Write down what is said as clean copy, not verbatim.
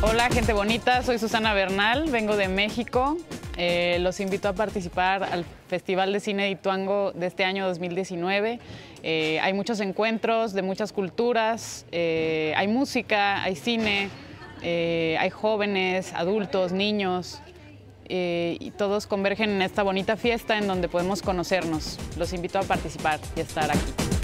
Hola, gente bonita, soy Susana Bernal, vengo de México. Los invito a participar al Festival de Cine de Ituango de este año 2019. Hay muchos encuentros de muchas culturas, hay música, hay cine, hay jóvenes, adultos, niños, y todos convergen en esta bonita fiesta en donde podemos conocernos. Los invito a participar y a estar aquí.